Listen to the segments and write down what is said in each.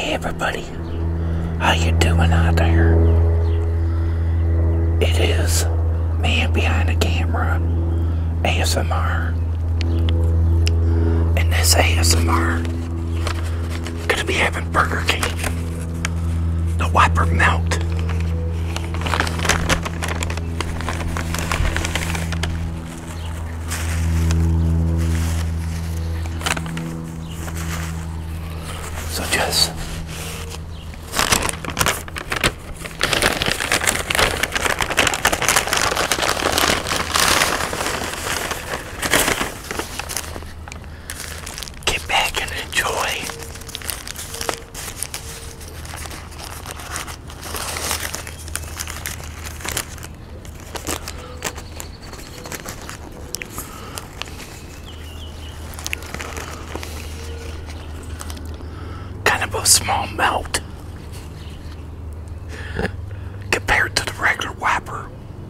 Hey everybody, how you doing out there? It is Man Behind the Camera ASMR. In this ASMR, gonna be having Burger King, the Whopper Melt. So just get back and enjoy. Kind of a small melt compared to the regular Whopper.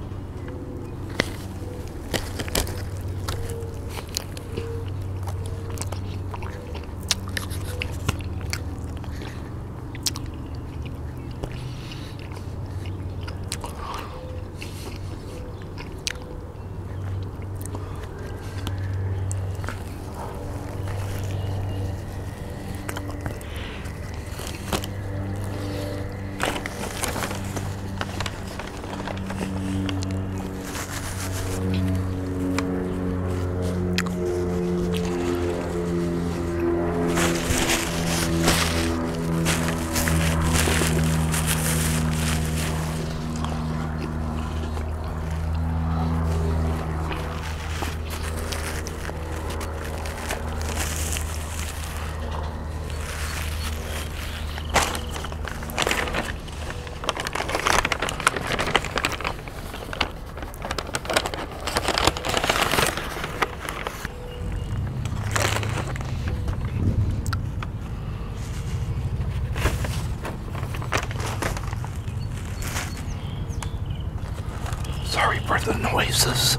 Sorry for the noises.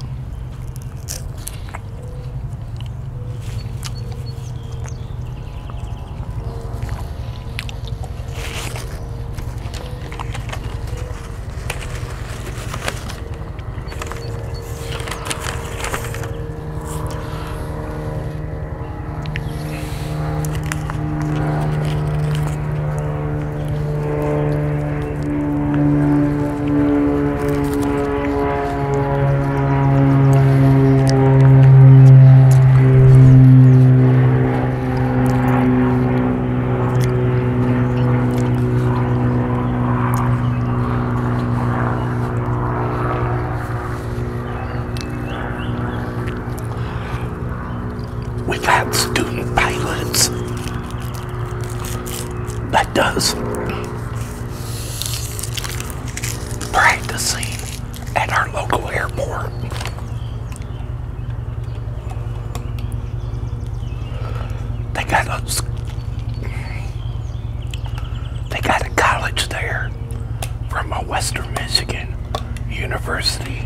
We got student pilots that does practicing at our local airport. They got a college there from Western Michigan University.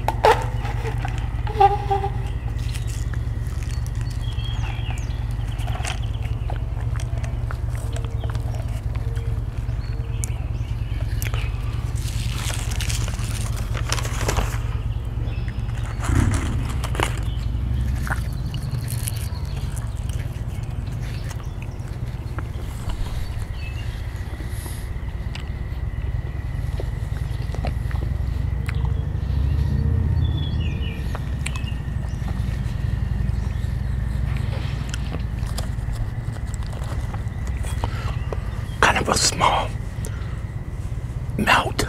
Kind of a small melt.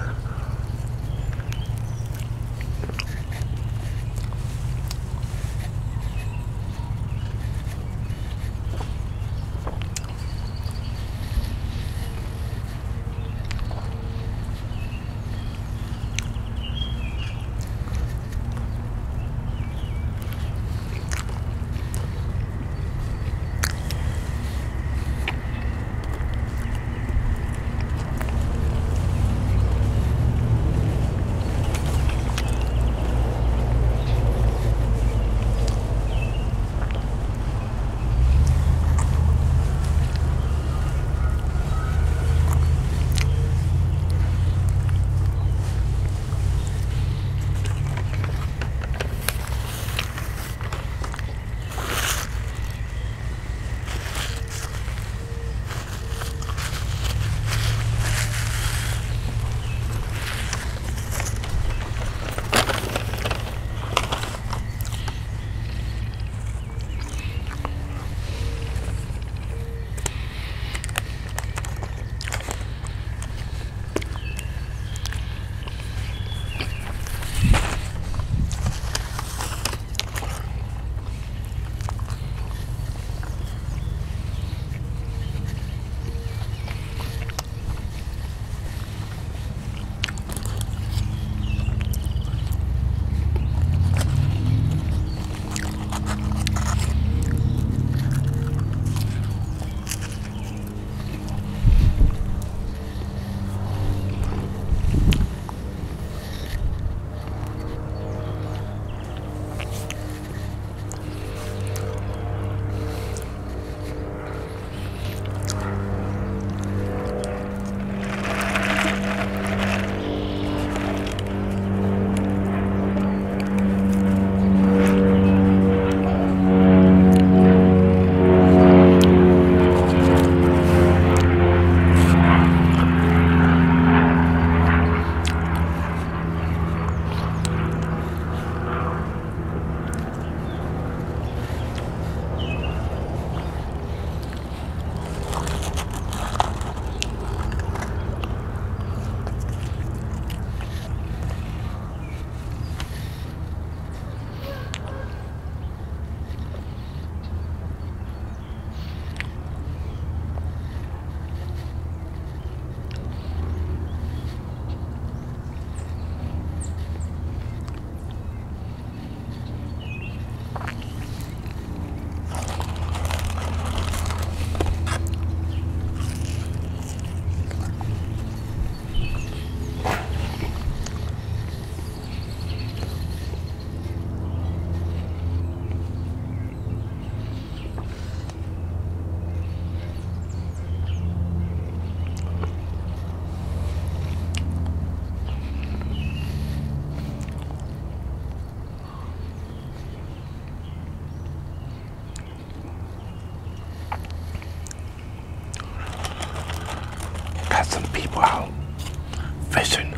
got some people out fishing.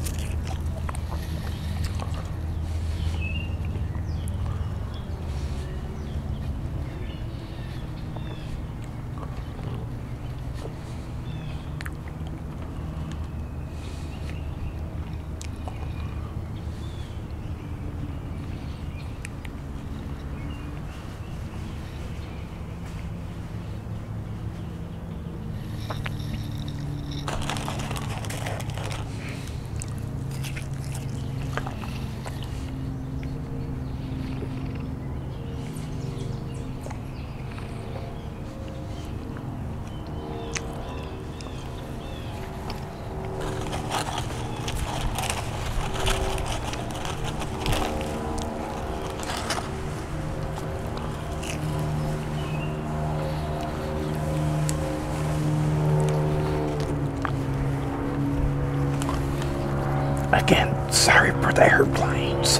Again, sorry for the airplanes.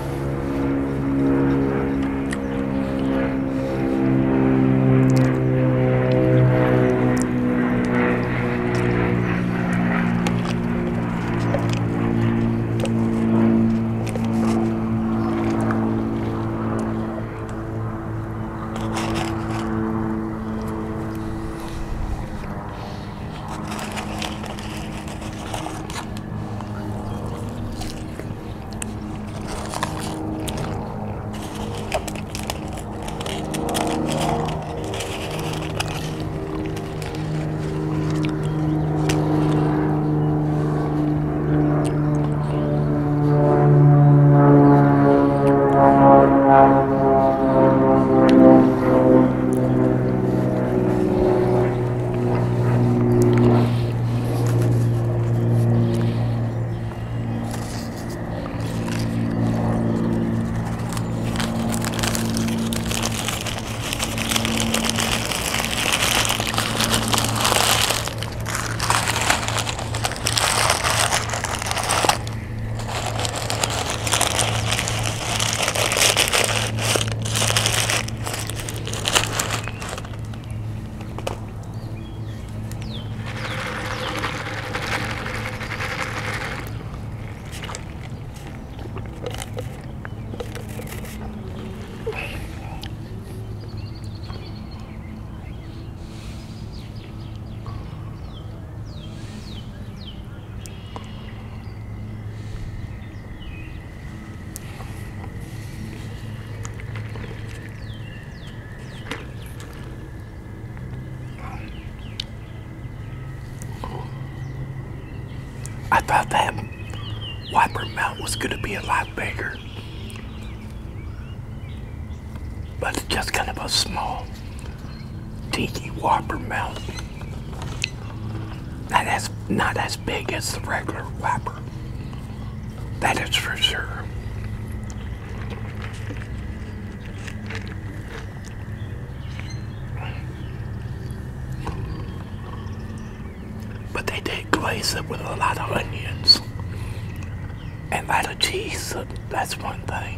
I thought that Wiper Mount was going to be a lot bigger. But it's just kind of a small, dinky Whopper Mount. Not as big as the regular Whopper. That is for sure. But they did glaze it with a lot of onions and a lot of cheese, so that's one thing.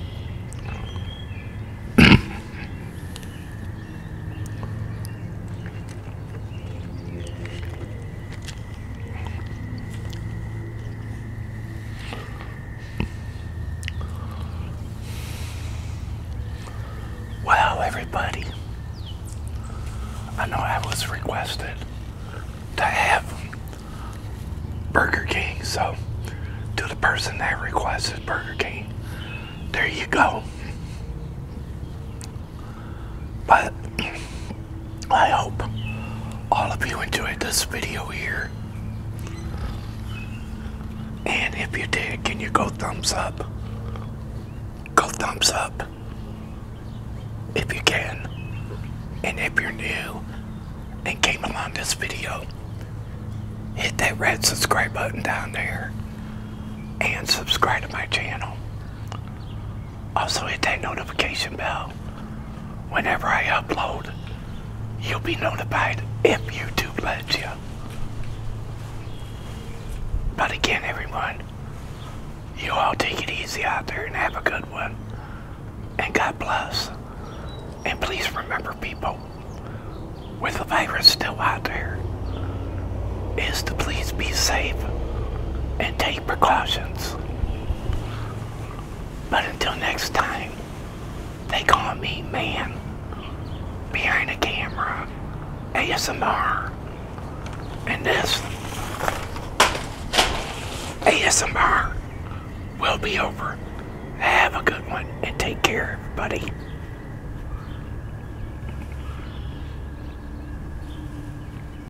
Well, everybody, I know I was requested to have Burger King, so to the person that requested Burger King, there you go. But I hope all of you enjoyed this video here. And if you did, can you go thumbs up? Go thumbs up if you can. And if you're new and came along this video, hit that red subscribe button down there and subscribe to my channel. Also hit that notification bell. Whenever I upload, you'll be notified if YouTube lets you. But again, everyone, you all take it easy out there and have a good one. And God bless. And please remember, people, with the virus still out there, is to please be safe and take precautions. But until next time, they call me Man Behind the Camera ASMR. And this ASMR will be over. Have a good one and take care, everybody.